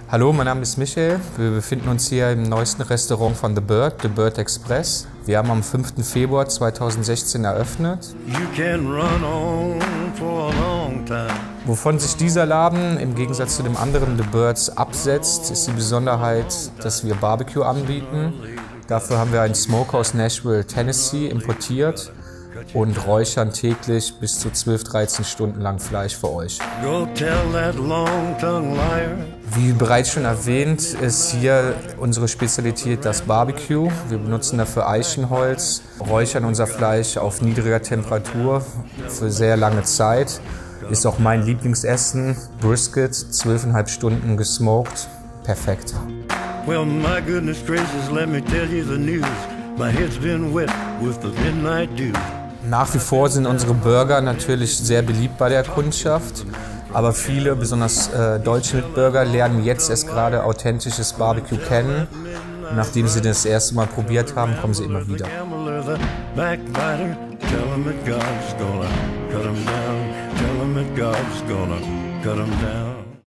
Hallo, mein Name ist Michael. Wir befinden uns hier im neuesten Restaurant von The Bird Express. Wir haben am 5. Februar 2016 eröffnet. Wovon sich dieser Laden im Gegensatz zu dem anderen The Birds absetzt, ist die Besonderheit, dass wir Barbecue anbieten. Dafür haben wir einen Smoker aus Nashville, Tennessee importiert und räuchern täglich bis zu 12-13 Stunden lang Fleisch für euch. Wie bereits schon erwähnt, ist hier unsere Spezialität das Barbecue. Wir benutzen dafür Eichenholz, räuchern unser Fleisch auf niedriger Temperatur für sehr lange Zeit. Ist auch mein Lieblingsessen, Brisket, 12,5 Stunden gesmoked, perfekt. Well, my goodness gracious, let me tell you the news. My head's been wet with the midnight dew. Nach wie vor sind unsere Burger natürlich sehr beliebt bei der Kundschaft, aber viele, besonders deutsche Mitbürger, lernen jetzt erst gerade authentisches Barbecue kennen. Nachdem sie das erste Mal probiert haben, kommen sie immer wieder. Tell 'em that God's gonna cut 'em down.